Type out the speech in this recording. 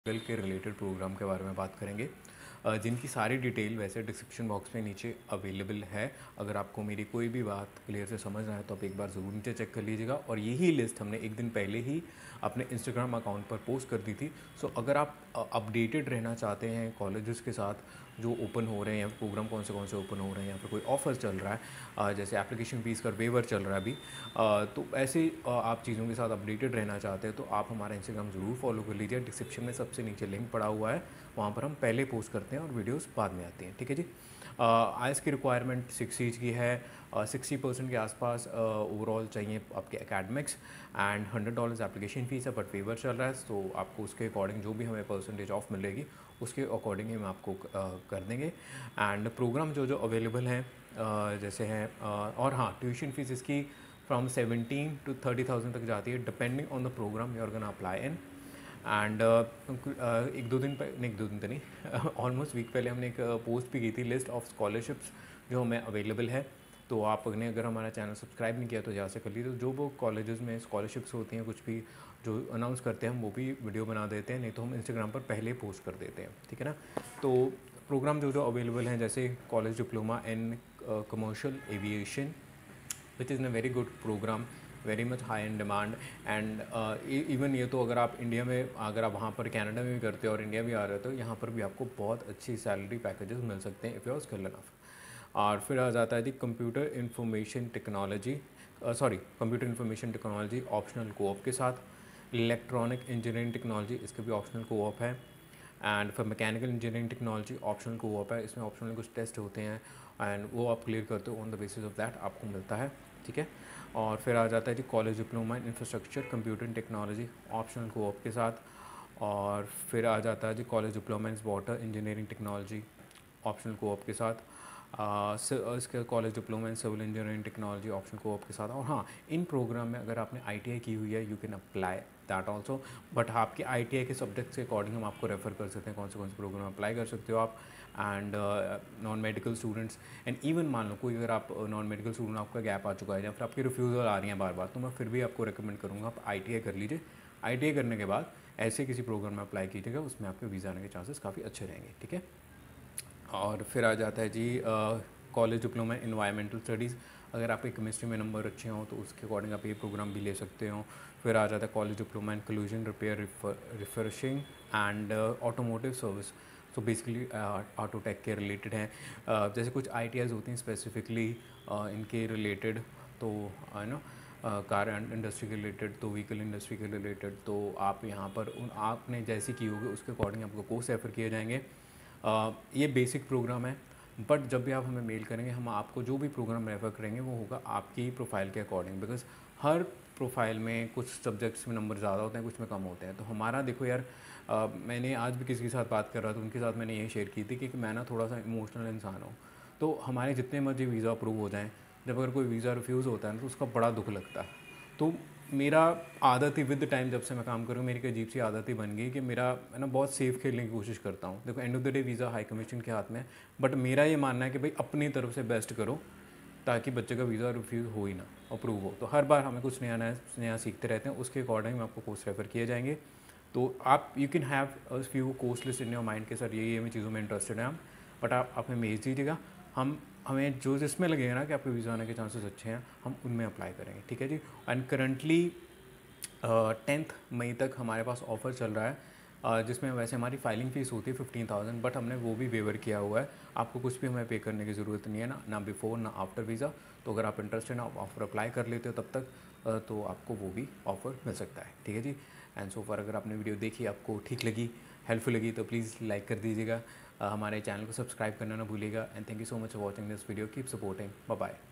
के related programme के बारे में बात करेंगे, जिनकी सारी डिटेल वैसे डिस्क्रिप्शन बॉक्स में नीचे अवेलेबल है। अगर आपको मेरी कोई भी बात क्लियर से समझ ना आए तो आप एक बार ज़रूर नीचे चेक कर लीजिएगा। और यही लिस्ट हमने एक दिन पहले ही अपने इंस्टाग्राम अकाउंट पर पोस्ट कर दी थी। सो अगर आप अपडेटेड रहना चाहते हैं कॉलेजेस के साथ जो ओपन हो रहे हैं, प्रोग्राम कौन से ओपन हो रहे हैं, यहाँ पर कोई ऑफर चल रहा है, जैसे एप्लीकेशन फ़ीस का वेवर चल रहा है अभी, तो ऐसे आप चीज़ों के साथ अपडेटेड रहना चाहते हैं तो आप हमारा इंस्टाग्राम ज़रूर फॉलो कर लीजिए। डिस्क्रिप्शन में सबसे नीचे लिंक पड़ा हुआ है, वहाँ पर हम पहले पोस्ट करते हैं और वीडियोस बाद में आती हैं। ठीक है जी। आईएएस की रिक्वायरमेंट 6 ईच की है, 60% के आसपास ओवरऑल चाहिए आपके एकेडमिक्स, एंड $100 एप्लीकेशन फ़ीस है, बट वेवर चल रहा है तो आपको उसके अकॉर्डिंग जो भी हमें परसेंटेज ऑफ मिलेगी उसके अकॉर्डिंग ही हम आपको कर देंगे। एंड प्रोग्राम जो अवेलेबल हैं जैसे हैं, और हाँ, ट्यूशन फ़ीस इसकी फ्रॉम 17 to 30,000 तक जाती है, depending on the programme you are gonna apply in. And एक दो दिन तो नहीं ऑलमोस्ट वीक पहले हमने एक पोस्ट भी की थी, लिस्ट ऑफ स्कॉलरशिप्स जो हमें अवेलेबल है। तो आपने अगर हमारा चैनल सब्सक्राइब नहीं किया तो जा से कर लीजिए। तो जो वो कॉलेजेस में स्कॉलरशिप्स होती हैं, कुछ भी जो अनाउंस करते हैं हम वो भी वीडियो बना देते हैं, नहीं तो हम इंस्टाग्राम पर पहले पोस्ट कर देते हैं। ठीक है ना। तो प्रोग्राम जो अवेलेबल हैं, जैसे college diploma in commercial aviation, which is a very good programme, very much high in demand. And even ये तो अगर आप इंडिया में, अगर आप वहाँ पर कनाडा में भी करते हो और इंडिया भी आ रहे हो तो यहाँ पर भी आपको बहुत अच्छी सैलरी पैकेजेस मिल सकते हैं if you are skilled enough. और फिर आ जाता है जी computer information technology, computer information technology optional coop के साथ। इलेक्ट्रॉनिक इंजीनियरिंग टेक्नोलॉजी, इसके भी ऑप्शनल कोऑप है। एंड फिर mechanical engineering technology optional coop है, इसमें ऑप्शनल कुछ टेस्ट होते हैं एंड वो आप क्लियर करते हो, on the basis of that आपको मिलता है। ठीक है। और फिर आ जाता है जी college diploma in infrastructure computer technology optional coop के साथ। और फिर आ जाता है जी college diploma in water engineering technology optional coop के साथ। इसके college diploma in civil engineering technology optional coop के साथ। और हाँ, इन प्रोग्राम में अगर आपने आईटीआई की हुई है you can apply that also, but आपके आईटीआई के सब्जेक्ट्स के अकॉर्डिंग हम आपको रेफ़र कर सकते हैं कौन से प्रोग्राम अप्लाई कर सकते हो आप। And non medical students, and even मान लो कोई अगर आप नॉन मेडिकल स्टूडेंट, आपका गैप आ चुका है या फिर आपकी रिफ्यूज़ल आ रही है बार बार, तो मैं फिर भी आपको रिकमेंड करूँगा आप आईटीआई कर लीजिए। आईटीआई करने के बाद ऐसे किसी प्रोग्राम में अप्लाई कीजिएगा, उसमें आपके वीज़ा आने के चांसेस काफ़ी अच्छे रहेंगे। ठीक है। और फिर आ जाता है जी कॉलेज डिप्लोमा इन्वायरमेंटल स्टडीज़, अगर आपके केमिस्ट्री में नंबर अच्छे हों तो उसके अकॉर्डिंग आप ये प्रोग्राम भी ले सकते हो। फिर आ जाता है college diploma in collision repair refinishing and automotive service, तो बेसिकली ऑटोटेक के रिलेटेड हैं। जैसे कुछ आईटीआईज़ होती हैं स्पेसिफिकली इनके रिलेटेड, तो है ना, कार एंड इंडस्ट्री के रिलेटेड, तो व्हीकल इंडस्ट्री के रिलेटेड, तो आप यहाँ पर आपने जैसी की होगी उसके अकॉर्डिंग आपको कोर्स रेफर किए जाएंगे। ये बेसिक प्रोग्राम है, बट जब भी आप हमें मेल करेंगे हम आपको जो भी प्रोग्राम रेफ़र करेंगे वो होगा आपकी प्रोफाइल के अकॉर्डिंग, बिकॉज़ हर प्रोफाइल में कुछ सब्जेक्ट्स में नंबर ज़्यादा होते हैं, कुछ में कम होते हैं। तो हमारा देखो यार, मैंने आज भी किसी के साथ बात कर रहा था, उनके साथ मैंने ये शेयर की थी कि मैं ना थोड़ा सा इमोशनल इंसान हूँ। तो हमारे जितने मर्जी वीज़ा अप्रूव हो जाएँ, जब अगर कोई वीज़ा रिफ्यूज़ होता है ना तो उसका बड़ा दुख लगता है। तो मेरा आदत ही विद टाइम, जब से मैं काम कर रहा हूँ, मेरी एक अजीब सी आदत ही बन गई कि मेरा है ना बहुत सेफ़ खेलने की कोशिश करता हूँ। देखो end of the day visa high commission के हाथ में है, बट मेरा ये मानना है कि भाई अपनी तरफ से बेस्ट करो ताकि बच्चे का वीज़ा रिफ्यूज़ हो ही ना, अप्रूव हो। तो हर बार हमें कुछ नया सीखते रहते हैं, उसके अकॉर्डिंग आपको कोर्स रेफ़र किए जाएंगे। तो आप you can have a few course list in your mind के सर ये चीज़ों में इंटरेस्टेड हैं हम, बट आप हमें भेज दीजिएगा, हमें जो जिसमें लगेगा ना कि आपके वीज़ा आने के चांसेस अच्छे हैं हम उनमें अप्लाई करेंगे। ठीक है जी। एंड करंटली 10 मई तक हमारे पास ऑफ़र चल रहा है, जिसमें वैसे हमारी फ़ाइलिंग फ़ीस होती है 15,000, बट हमने वो भी वेवर किया हुआ है। आपको कुछ भी हमें पे करने की ज़रूरत नहीं है, ना बिफ़ोर ना आफ्टर वीज़ा। तो अगर आप इंटरेस्टेड हैं, आप ऑफ़र अप्लाई कर लेते हो तब तक, तो आपको वो भी ऑफ़र मिल सकता है। ठीक है जी। एंड सो फार अगर आपने वीडियो देखी, आपको ठीक लगी, हेल्पफुल लगी, तो प्लीज़ लाइक कर दीजिएगा, हमारे चैनल को सब्सक्राइब करना ना भूलिएगा। And thank you so much for watching this video, keep supporting, bye bye.